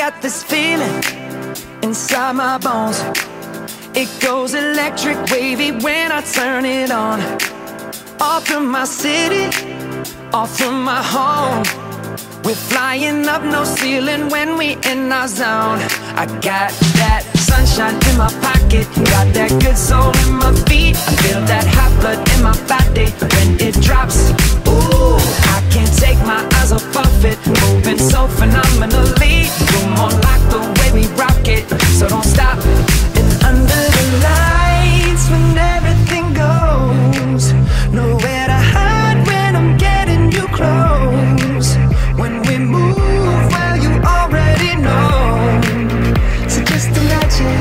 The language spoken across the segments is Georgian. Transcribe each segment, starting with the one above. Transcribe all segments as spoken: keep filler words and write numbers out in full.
got this feeling inside my bones. It goes electric wavy when I turn it on. Off from my city, off from my home. We're flying up, no ceiling when we in our zone. I got that sunshine in my pocket, got that good soul in my feet. I feel that hot blood in my body when it drops. Ooh, I can't take my eyes off of it, moving so phenomenally. You're more like the way we rock it, so don't stop. And under the lights when everything goes, nowhere to hide when I'm getting you close. When we move, well, you already know. So just imagine.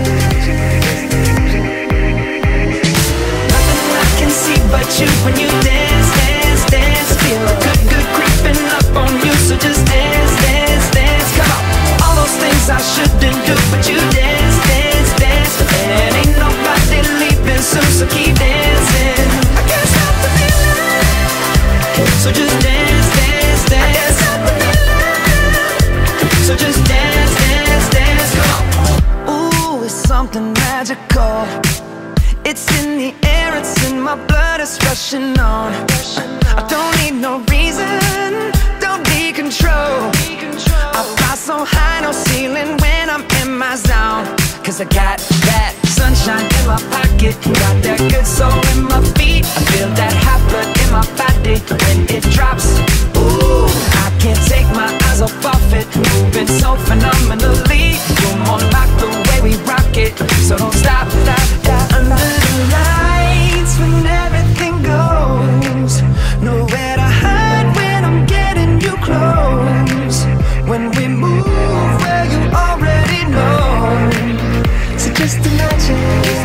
Nothing I can see but you when you dance, dance, dance. Feel good, good creeping up on you. So just dance, dance, dance. Come on. All those things I shouldn't do, but you dance, dance, dance. And ain't nobody leaving soon, so keep dancing. I can't stop the feeling. So just dance, dance, dance. So just dance, dance, dance, come on. Ooh, it's something magical. It's in the air, it's in my blood, it's rushing on. I don't need no reason, don't need control. I fly so high, no ceiling when I'm in my zone. Cause I got that sunshine in my pocket, got that good soul in my feet. I feel that hot blood in my body when it drops. Ooh, I can't take my eyes off of it, moving so phenomenally. You're more like the way we rock it, so don't stop, stop, stop. Under the lights when everything goes, nowhere to hide when I'm getting you close. When we move, well, you already know. So just imagine.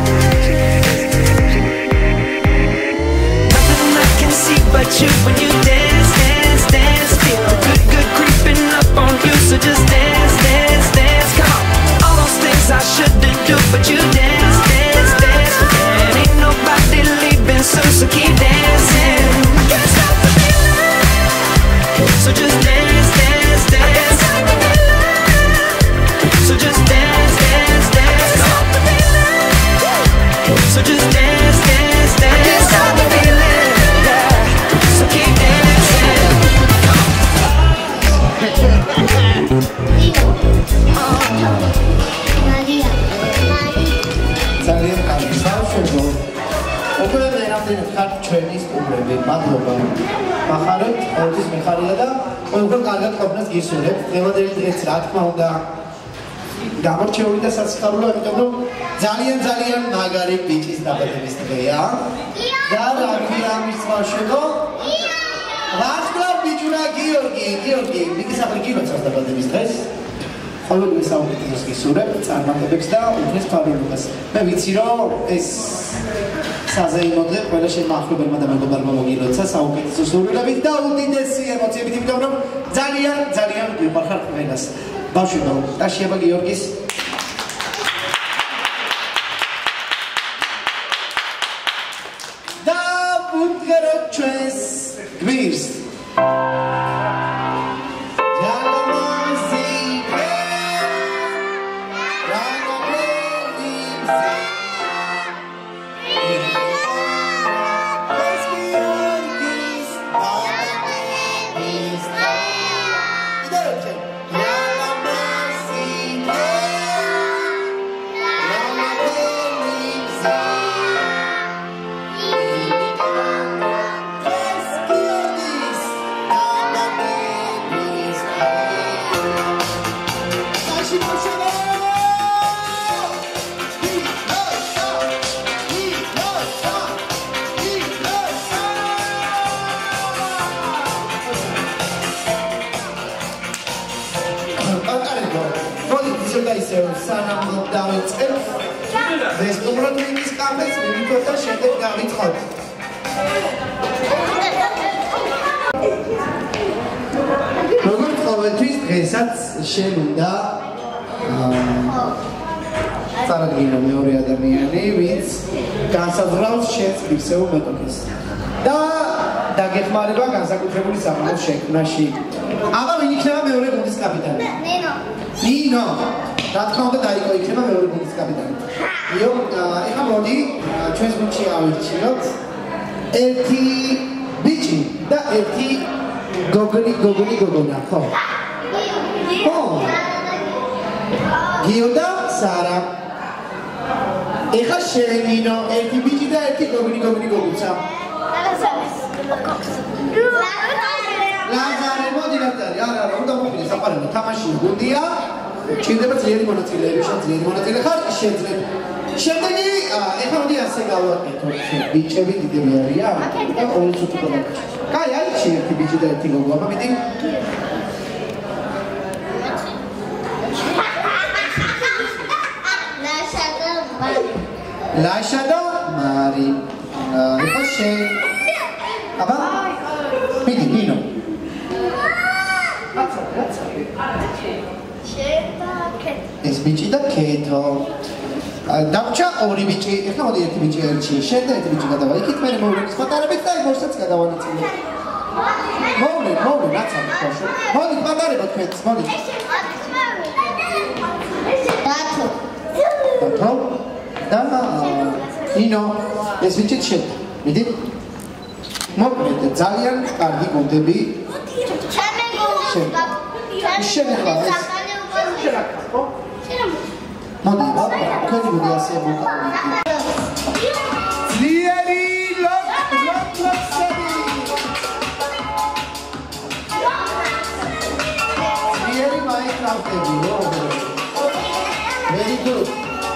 Nothing I can see but you when you dance, dance, dance. Feel good, good creeping up on you. So just dance, dance, dance. Come on. All those things I shouldn't do, but you dance, dance, dance. And ain't nobody leaving soon, so keep dancing. I can't stop the feeling. So just dance, dance, dance. So just dance, dance, dance. Stop the feeling. So just dance, dance, dance. I can't stop the feeling. Yeah. So keep dancing. ძალიან კარგი სამშობლო. უკვე მერამდენად ხართ ჩვენი სტუმრები. მადლობა. მახარებთ, ყოველთვის მიხარია და ყველგან კარგად ყოფნას გისურვებთ. დღევანდელი დღეც რა თქმა უნდა გამორჩეული და სასიხარულო, იმიტომ რომ ძალიან ძალიან მაგარი ბიჭის დაბადების დღეა. და რა ქვია მის ბავშვებო? ვახლა ბიჭუნა გიორგი, გიორგი, მიგისახли გილოცავს დაბადების დღეს. ყოველგვარ საუკეთესოს გისურვებ, წარმატებებს და უფლის ფარულობას. მე ვიცი რომ ეს საზეიმოდე ყველა შემახვლებელმა და მეგობრებმა მოგილოცა საუკეთესო სურვილებით და უდიდესი ემოციებით, იმიტომ რომ ძალიან ძალიან გიყვარხარ ყველას. ბავშვებო, ტაშიაბა გიორგის და ვუდგეროთ ჩვენს გვირს. როგორც ყოველთვის დღესაც შენ უნდა წარადგინო მეორე ადამიანი, ვინც განსაზღვრავს შენს ფიქსეულ მეტოქეს და დაგეხმარება განსაკუთრებული სამართლის შექმნაში. აბა ვინ იქნება მეორე გუნდის კაპიტანი. ნინო. ნინო. რა თქმა უნდა დაიკო იქნება მეორე გუნდის კაპიტანი. იო, ეხლა მოდი ჩვენს გუნდში ავირჩიოთ ერთი ბიჭი და ერთი გოგონი გოგონი გოგონა, ხო? ხო. გიო და სარა. ეხლა შენ ნინო, ერთი ბიჭი და ერთი გოგონი გოგონი გოგონა. ლაზარე, მოდი ლაზარე, არა, არა, უნდა მოვიდე საყარელო, თამაში გუნდია. ჭირდება ძლიერი მონაწილეები, შენ ძლიერი მონაწილე ხარ, შეძლებ. შემდეგი, ეხლა მოდი ასე გავაკეთოთ, ბიჭები დიდები არიან და ორი ცოტა და. კაი, არის ერთი ბიჭი და ერთი გოგო, აბა მიდი. ლაშა და მარი. ლაშა და მარი. ეხლა შენ. აბა მიდი, ნინო. ეს ბიჭი და კეთო. დავჭა ორი ბიჭი, ეხლა მოდი ერთი ბიჭი ერჩი, შენ და ერთი ბიჭი გადავა. იქით მე მოვლენ სპატარებით და მოსაც გადავანაწილე. მოვლენ, მოვლენ, ნაცარი ხოშო. მოდი პატარება თქვენს, მოდი. დათო. დათო. და ნინო, ეს ბიჭი შენ. მიდი. მოკლედ ძალიან კარგი გუნდები. ჩემი გუნდი. შენ ახლა ეს მოდი, თქვენი გუნდი ასე მოკავდი. ძლიერი ლოკ ლოკ ლოქსები. ძლიერი მაინკრაფტები, ო. Very good.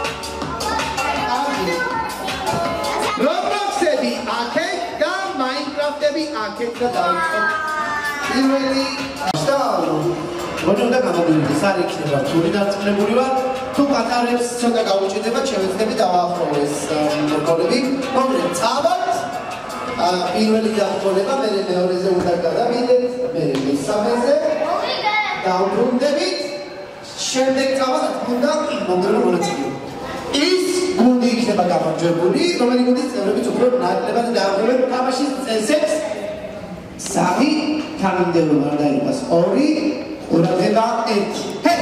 Roblox-ები აქეთ და Minecraft-ები აქეთ და დავიწყოთ. პირველი შტალო. მოდი უნდა გამოგივიდეს, არ იქნება რთული დარწმუნებული ვარ. თუ პატარებს ცოტა გაუჭირდება, შევეცდები დავაახლოვო ეს რეკორდები. მოკლედ, წავართ. პირველი დაახლოვება, მე მეორეზე უნდა გადავიდეთ, მე მესამეზე. დავბრუნდებით. შემდეგ წავართ, უნდა მომდევნო მონაწილე. ის გუნდი იქნება გამარჯვებული, რომელი გუნდის წევრებიც უფრო ნაკლებად დააბრუნებენ თამაშის წესებს. სამი თანმიმდევრობა არ დაიღოს ორი, ყურადღება ერთი. ჰე!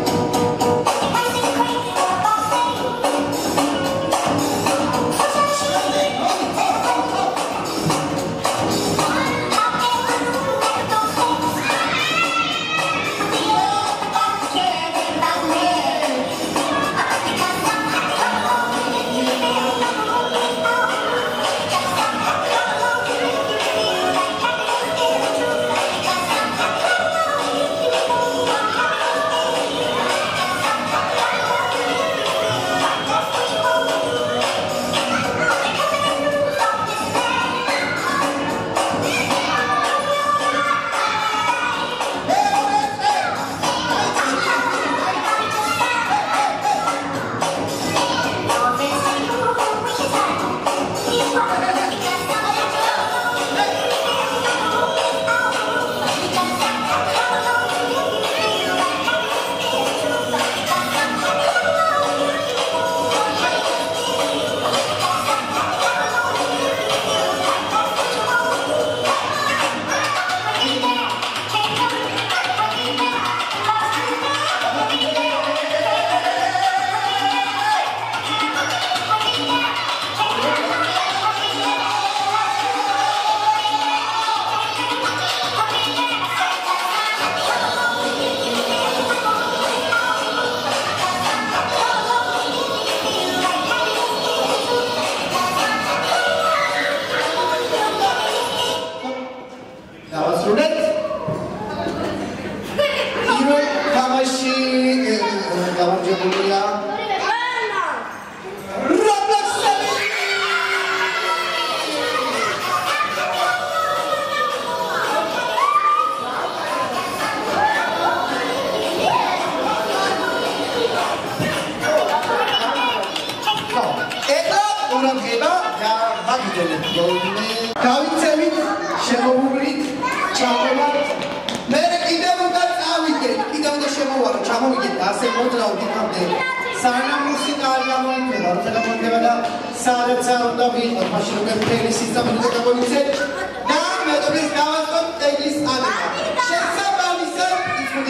გავიცემით, შემოვუვლით, ჩავყევართ. მე კიდევ უნდა წავიდეთ, კიდევ უნდა შემოვარო, ჩამოვიდეთ, ასე მოძრავთ იქამდე. სანამ მუსიკა არ გამოიქმნება, როცა გამოიქმნება და სადაც არ უნდა ვიყოთ, მაშინ უკვე მთელი სისტემა უნდა გამოიცეთ და მეგობრებს გავაწყობთ ტეგლის აღება. შესაბამისად, იცოდი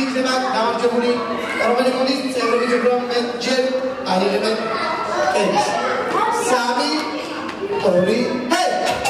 იქნება გამარჯვებული რომელი გუნდის წევრები რომელ ჯერ აიღებენ ელს. სამი, ორი, ჰეი!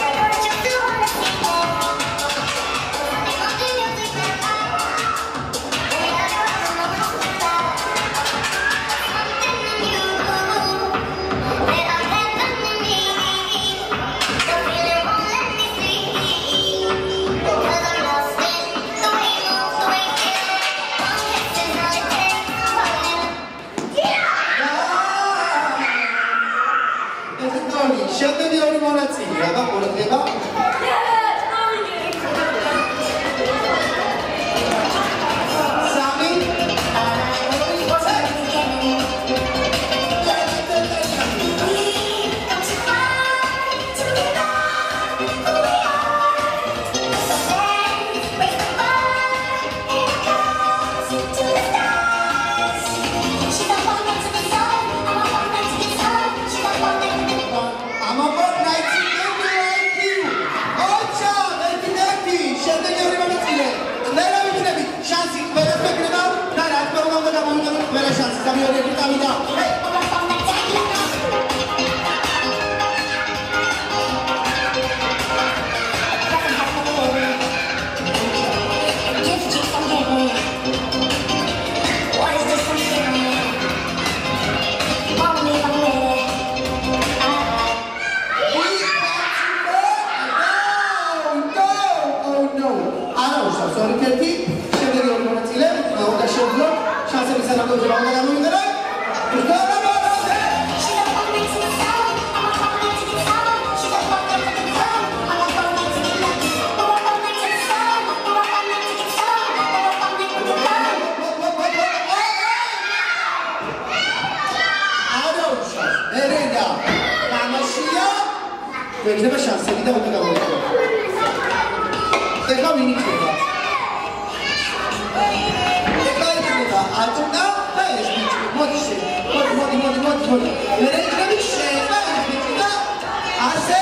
შემდეგი ორი მონაწილე, აბა ყურადღება. სამი, ვექნება შანსები და უნდა გავაკეთო. ეხლა ვინ იქნება? ეხლა იქნება ატუნა და ეს ბიჭი. მოდი შე. მოდი, მოდი, მოდი, მოდი, მოდი. მე იქნება შე და ეს ბიჭი და ასე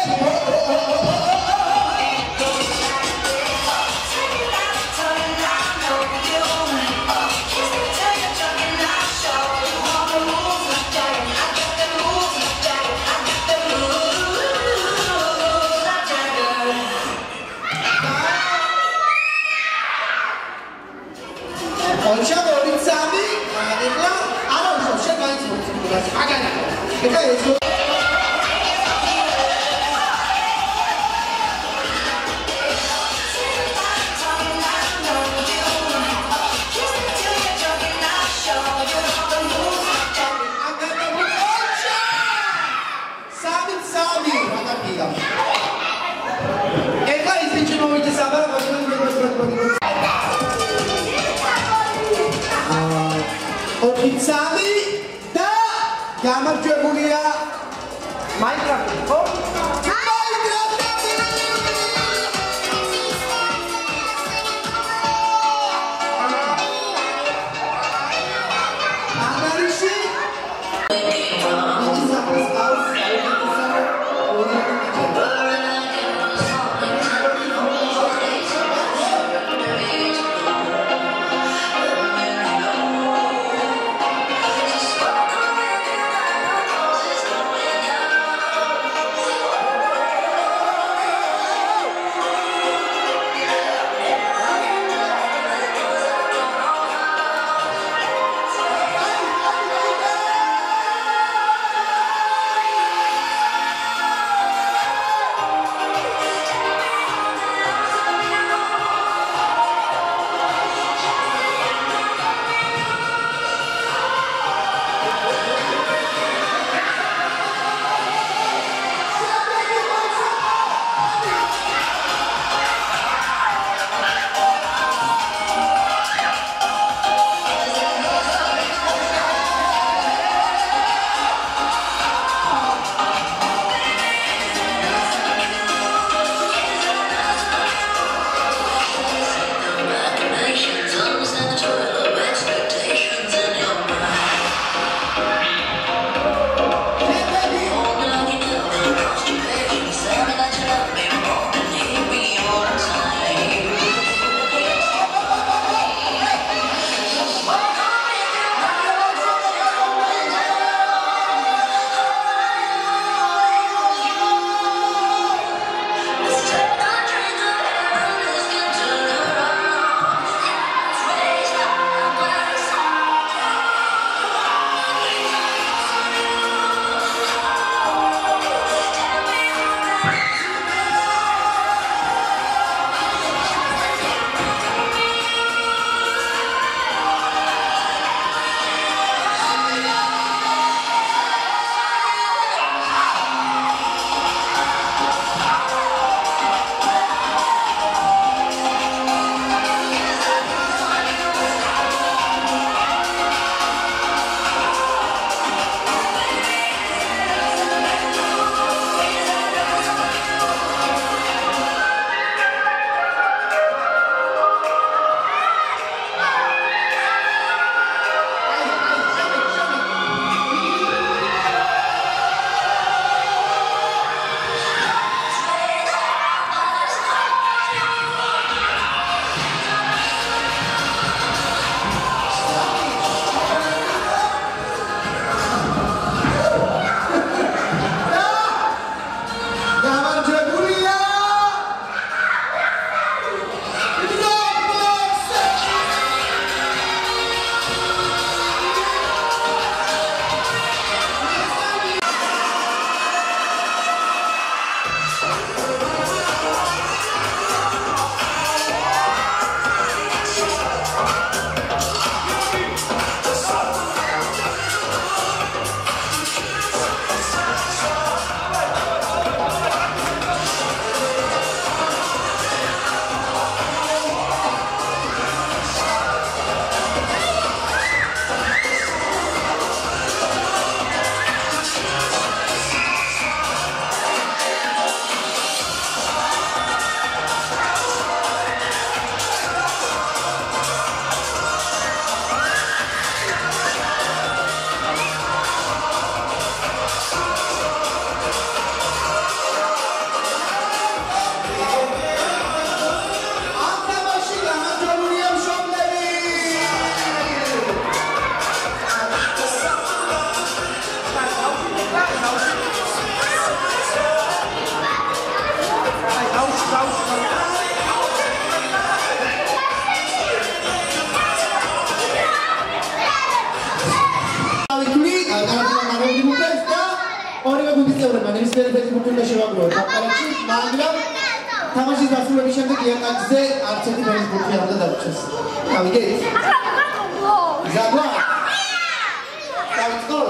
ოთხი და გამარჯვებულია Minecraft. ხო? Facebook-ი და შევაგროვოთ აპარატში, მაგრამ თამაშის დასრულების შემდეგ იატაკზე არც ერთი Facebook-ი არ უნდა დაგვრჩეს. გავიგეთ? გზადვა? დავიწყოთ?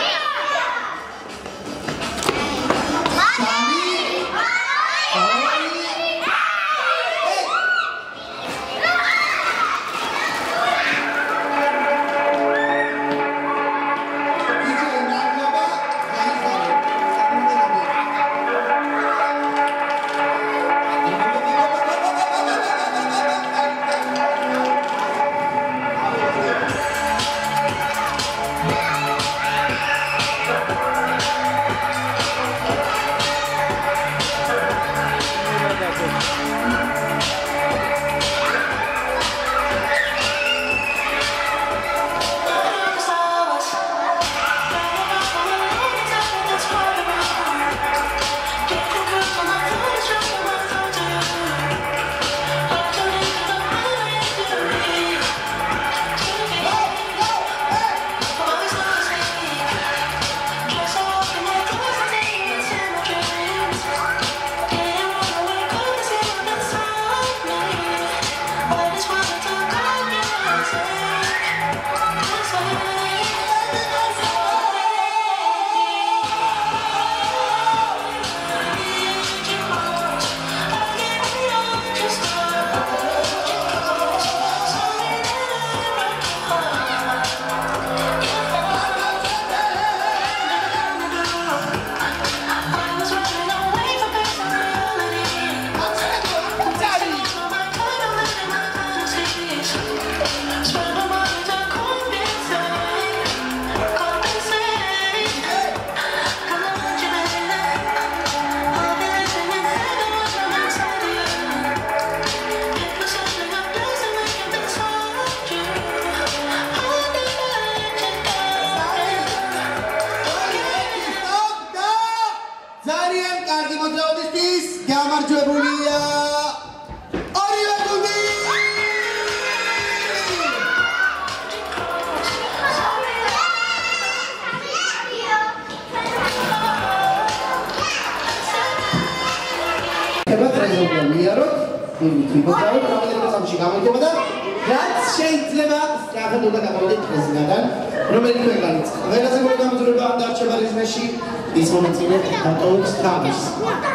რაც შეიძლება სწრაფად უნდა გამოვიდეთ პრეზიდენტთან, რომელიც ქვეყანას ყველაზე გოლი გამოძრება არ დარჩება რიზმეში, ის მომწინე დატოვებს თამაშს.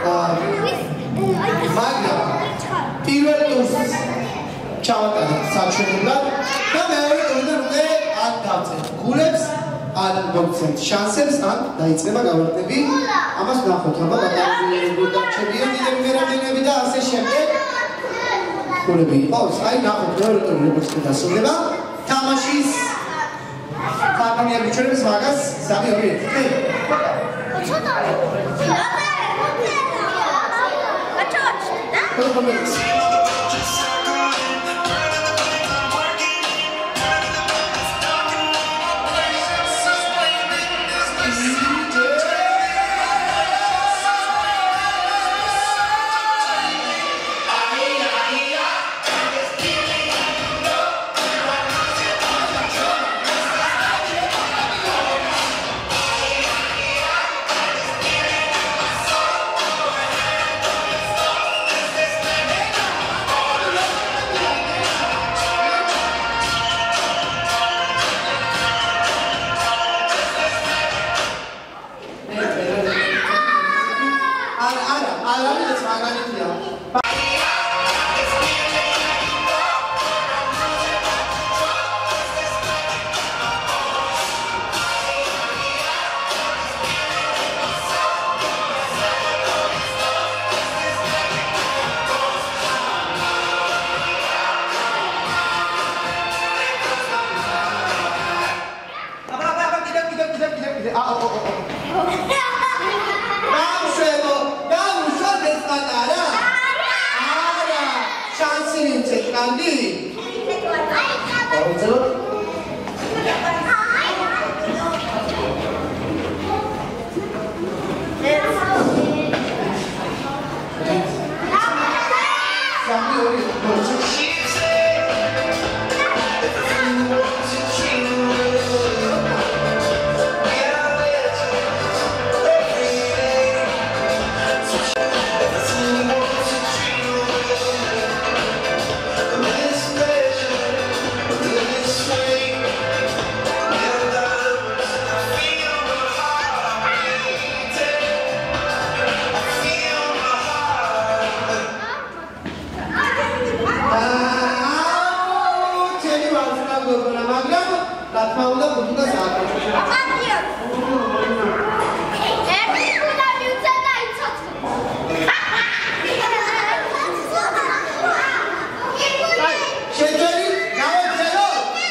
მაგრამ პირველ ტურს ჩავატარეთ საჩვენებლად და მეორე ტურიდან უკვე არ დავწერთ გულებს, არ მოგცემთ შანსებს, ან დაიწყება გავარტები. ამას ვნახოთ, აბა გადაგვიერთებთ დარჩებიან დიდები მერაბინები და ასე შემდეგ. გულები იყოს, აი ნახოთ მეორე ტური როგორც დასრულდება. თამაშის თამამია ბიჭებს მაგას სამი ორი ერთი. ცოტა. აჩოჩ. რა თქმა უნდა გუნდ და საათი. აპატია. ერთი გუნდა მივცე და იცოცხლე. შეჯერი გავეცელო.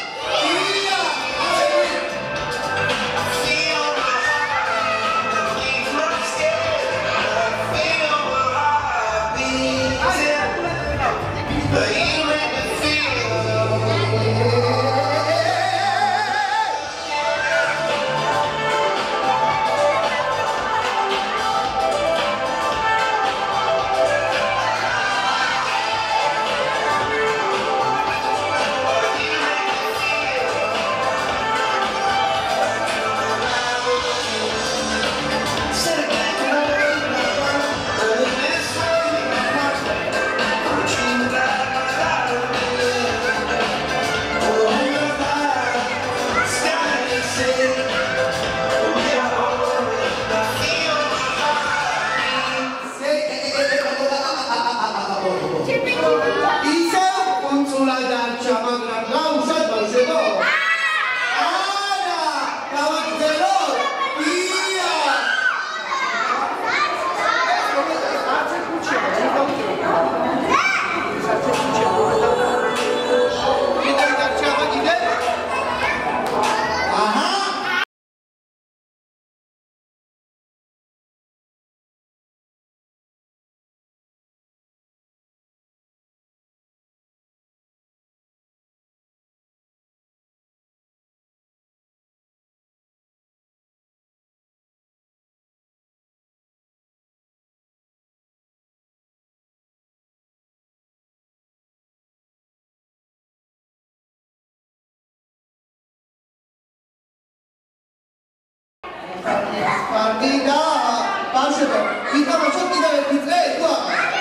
Partida, pausa. Kita masuk tidak berpikir itu.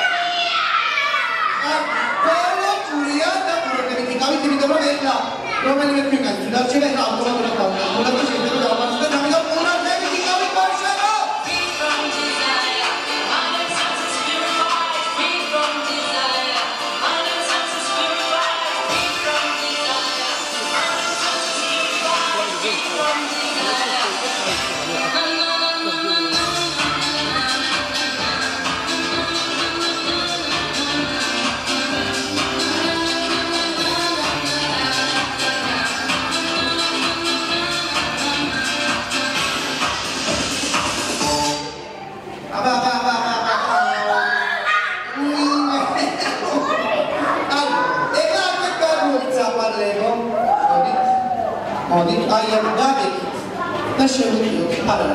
Kalau kuliah dan kuliah kita kami tidak boleh berpikir. Kalau ini berpikir, sudah cepat kita mulai berpikir. Mulai berpikir itu dalam masa kami tak mulai dari kita kami pausa. Audit ayam daging, nasi uduk, ada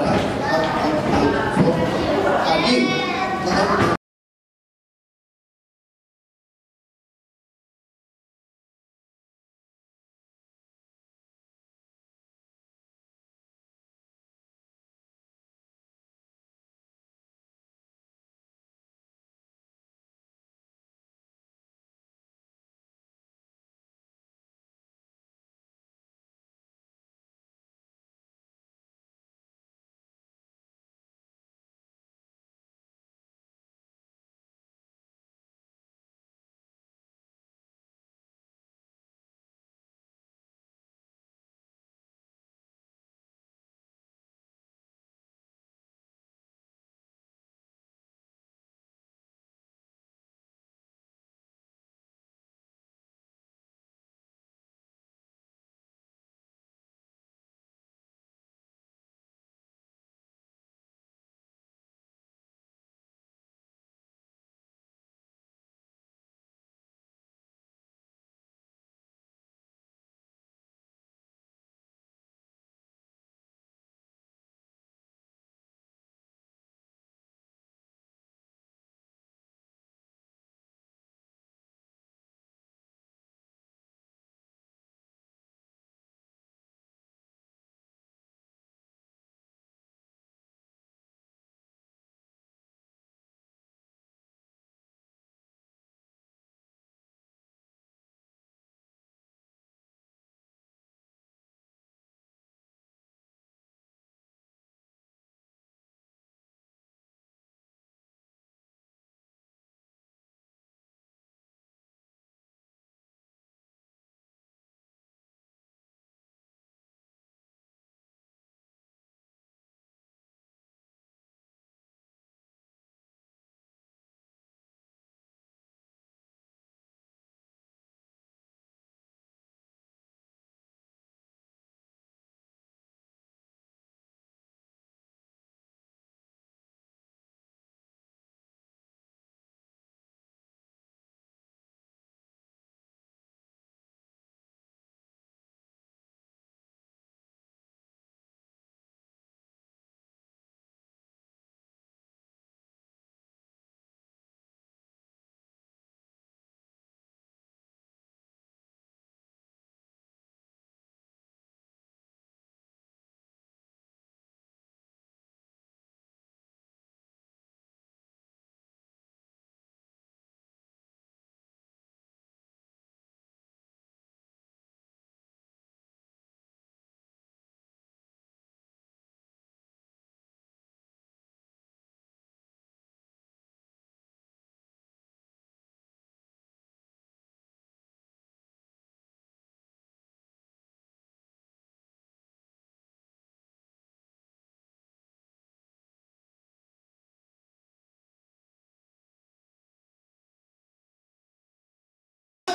lagi.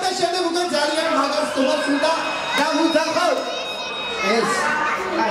და შემდეგ უკვე ძალიან მაგას თომას უნდა დავუძახოთ ეს აი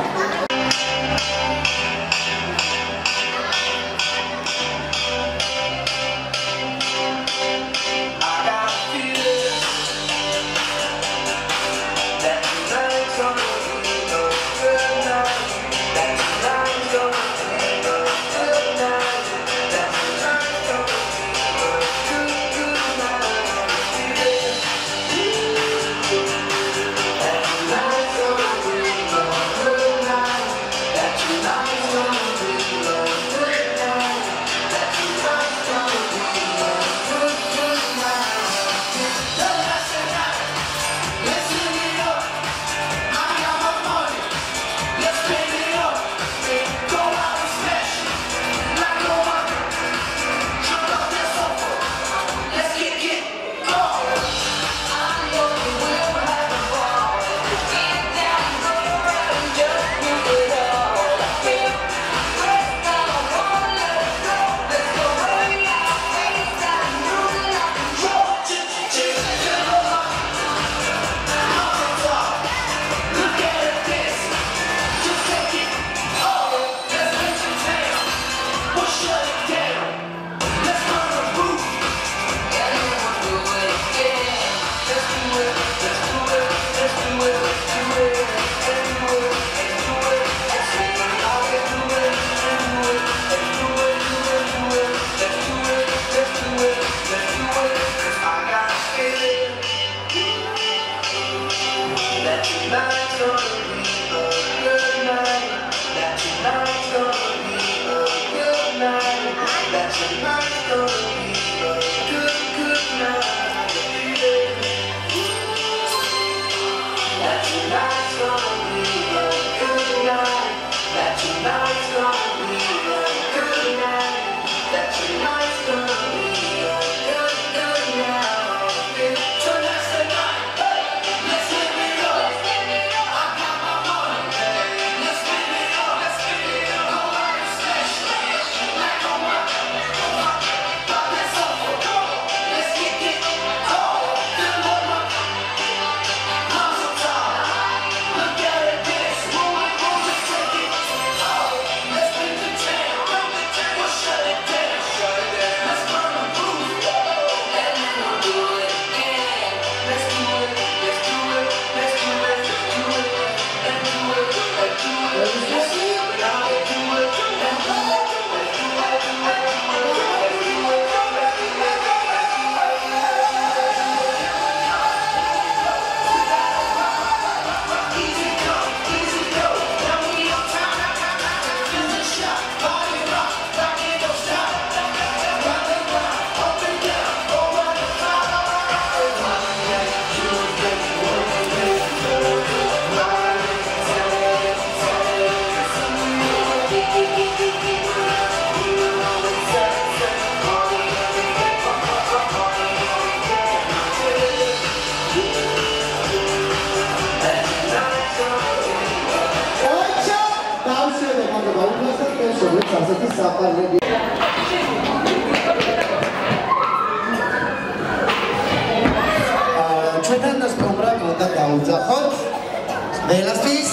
ჩვენთან და სტომბრად უნდა დავუძახოთ ყველასთვის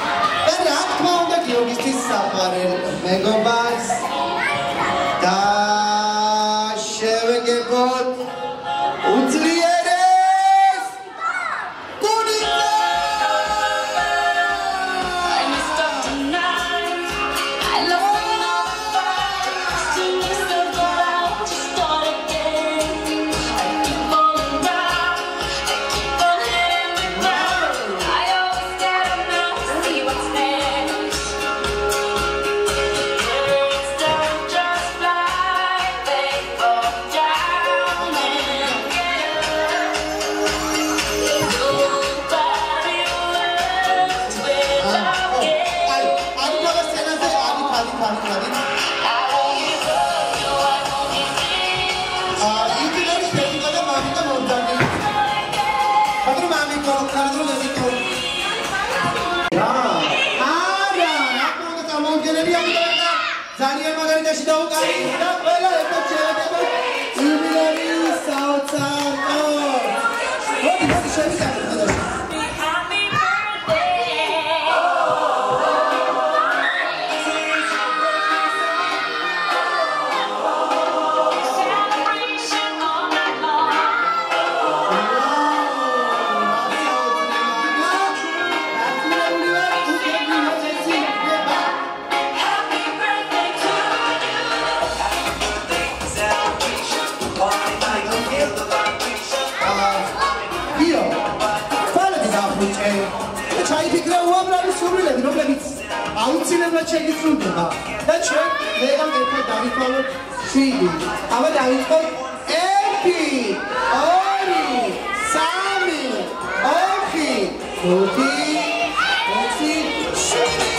და რა თქმა უნდა გიორგისთვის საფარელ მეგობარს და შევეგებოთ უძლიერეს გუნიკა ძალიან მაგარიტაში დავუკარით და ყველა ერთად შევედებოთ იუბილეის საოცარ ტორტს. აუცილებლად შეგისრულდება და ჩვენ ვერამ ერთად დავიწყოთ შვიდი. აბა დავიწყოთ ერთი, ორი, სამი, ოთხი, ხუთი, ექვსი, შვიდი.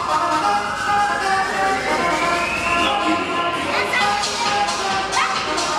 Let's go.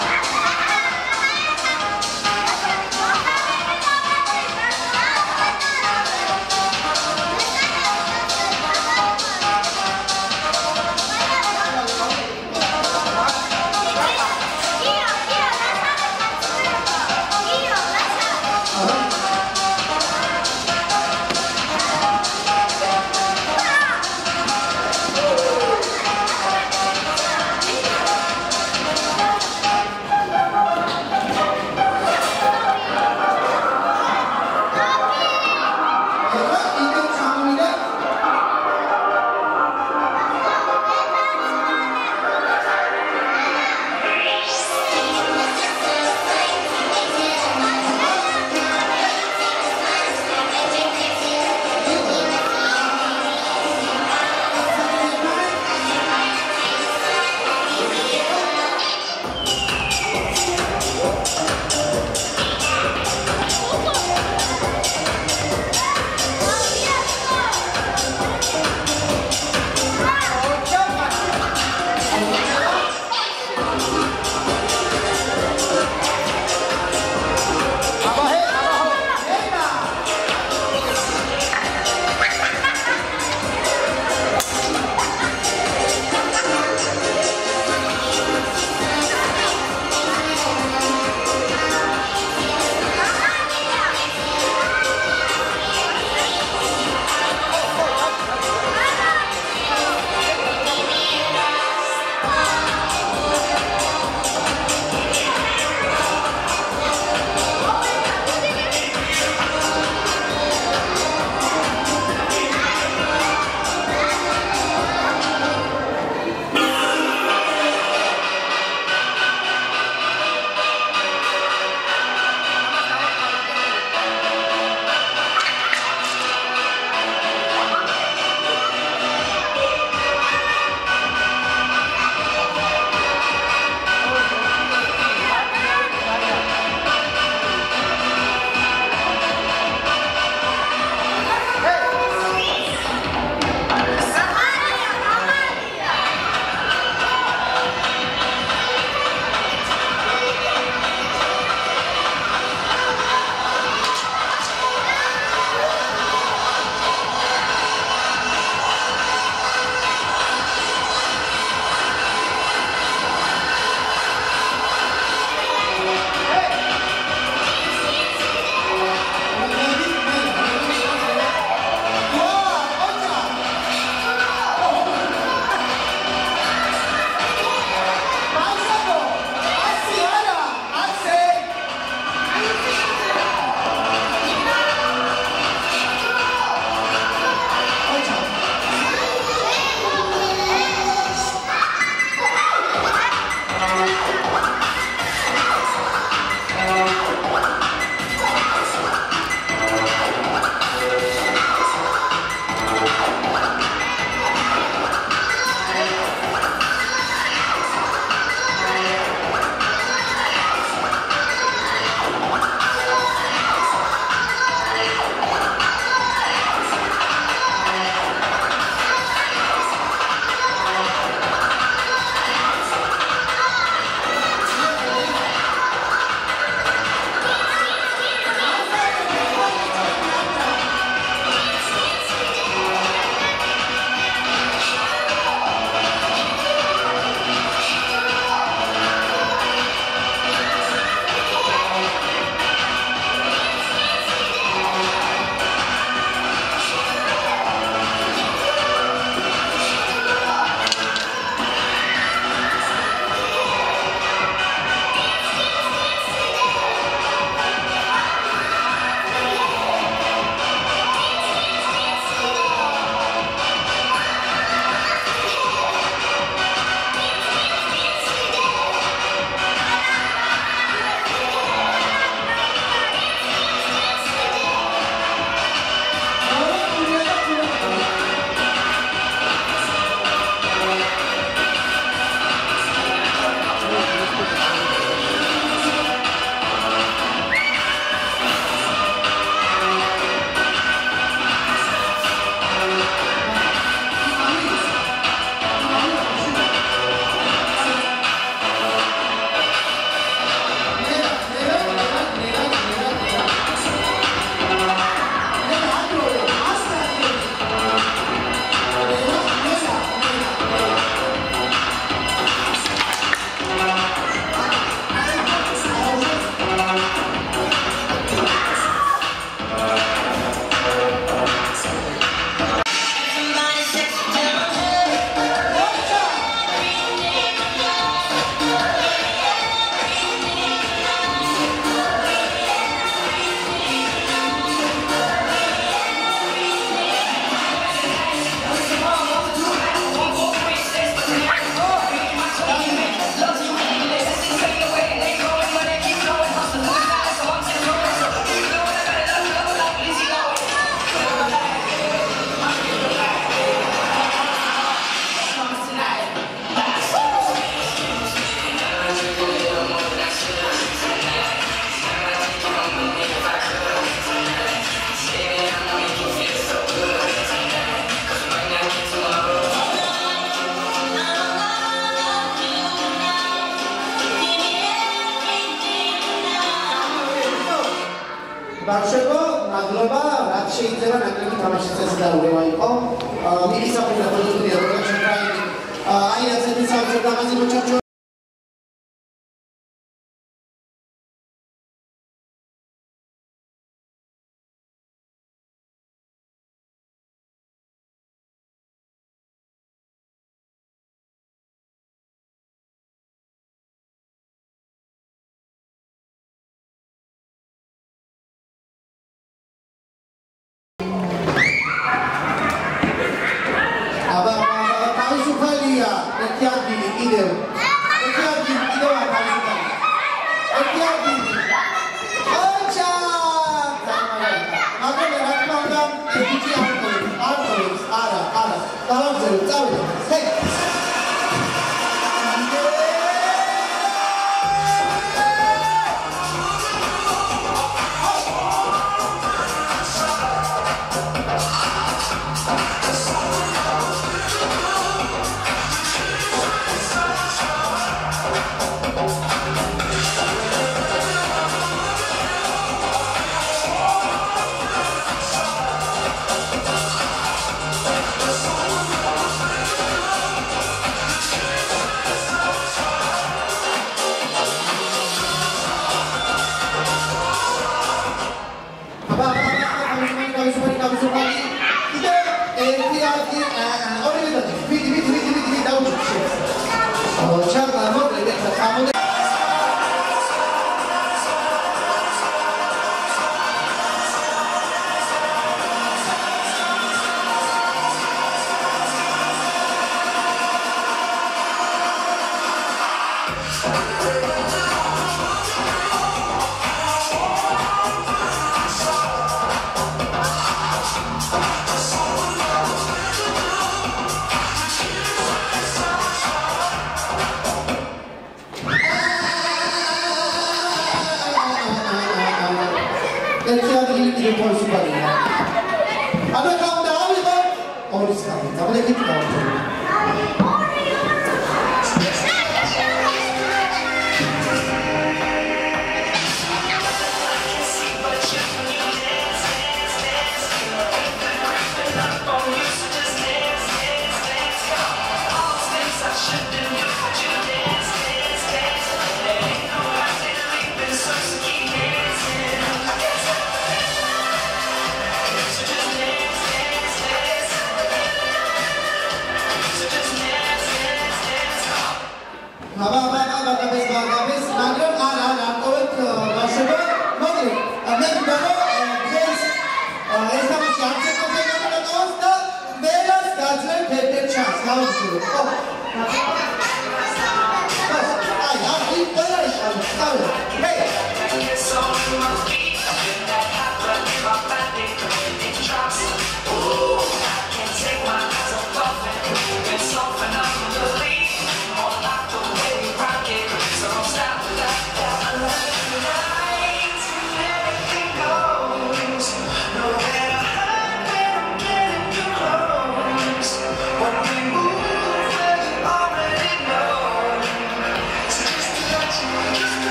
ბავშვებო, მადლობა, რაც შეიძლება ნაკლები თამაშის წესი და ურევა იყო. მიგი საფრთხე პროდუქტია, როგორც შეგაიდი. აი ასეთი საერთოდ ამაზე მოჩარჩო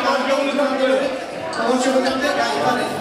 გამარჯვებული გამარჯვებული გამარჯვებული გამარჯვებული